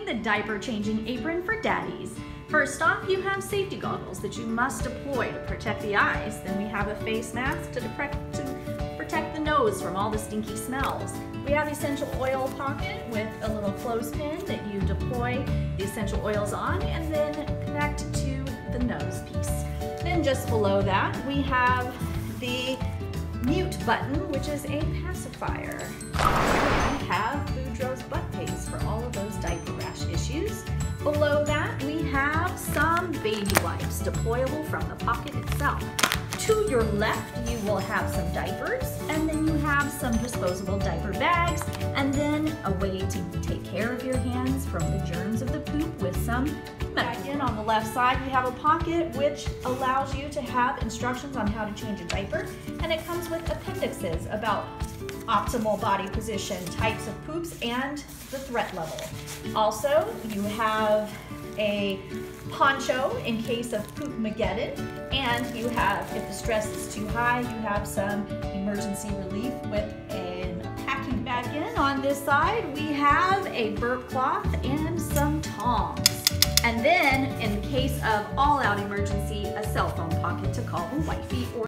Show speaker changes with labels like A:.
A: the diaper changing apron for daddies. First off, you have safety goggles that you must deploy to protect the eyes. Then we have a face mask to protect the nose from all the stinky smells. We have the essential oil pocket with a little clothespin that you deploy the essential oils on and then connect to the nose piece. Then just below that, we have the mute button, which is a pacifier. We have Boudreaux's butt paste for all of those diaper rash issues. Below that, we have some baby wipes deployable from the pocket itself. To your left, you will have some diapers, and then you have some disposable diaper bags, and then a way to take care of your hands from the germs of the poop with some back in. On the left side, we have a pocket which allows you to have instructions on how to change a diaper, and it comes with appendixes about optimal body position, types of poops, and the threat level. Also, you have a poncho in case of poop-mageddon, and you have, if the stress is too high, you have some emergency relief with a packing bag in. On this side, we have a burp cloth and some tongs. And then, in case of all-out emergency, a cell phone pocket to call the wifey or